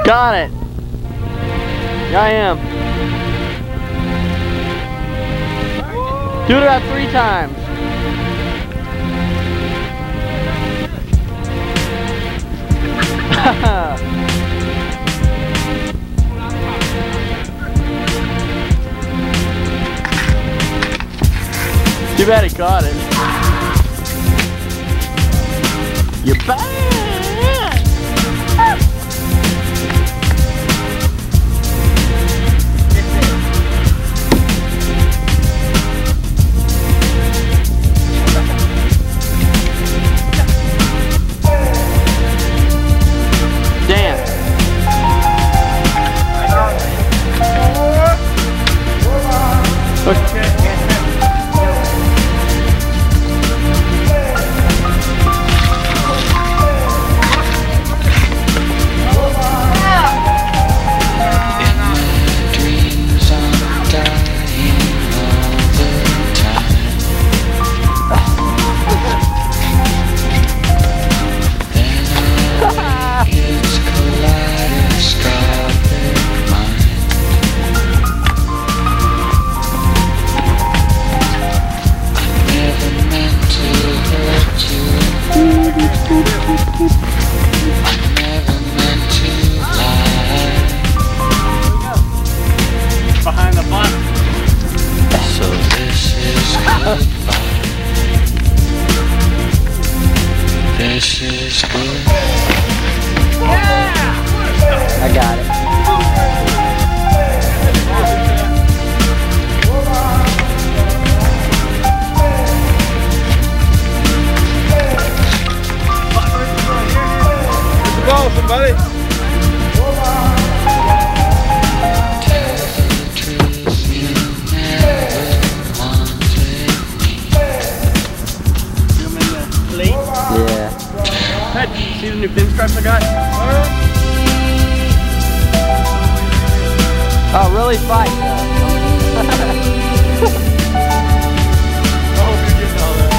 Got it. Yeah, I am. Do it about 3 times. Too bad he caught it. You bad. Behind the bus. So this is goodbye. This is good. I got it. Go, somebody. Yeah. Hey, see the new pinstripes I got? Oh, really fight? Oh, you're getting all that.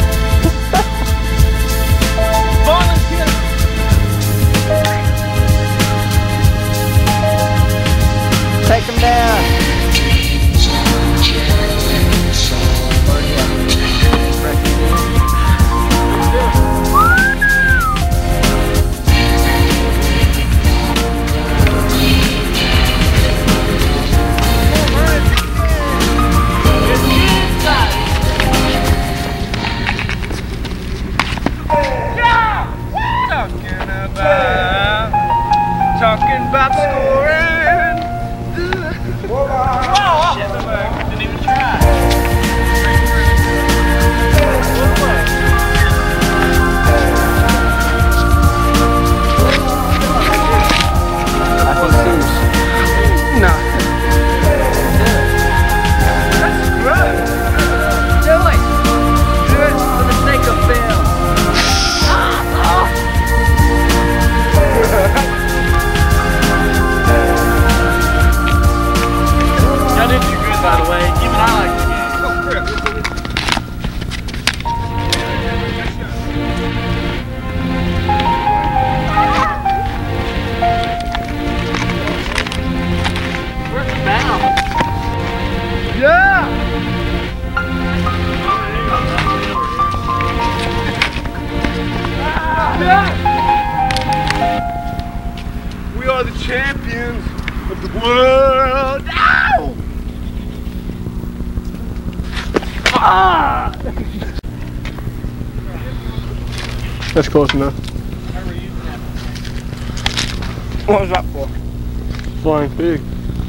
Take him down. Talking about scoring. Whoa! Shit, didn't even try. I think Sue's. No. That's good. Do it. Do it for the sake of film. Y'all did too good, by the way. Even I like the game. Oh, crap. Where's the bound? Yeah! Yeah! We are the champions of the world. Ow! Ah! That's close enough. What was that for? Flying pig.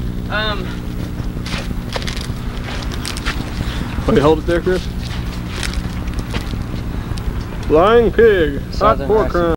Oh, you hold it there, Chris? Flying pig. Hot pork rind.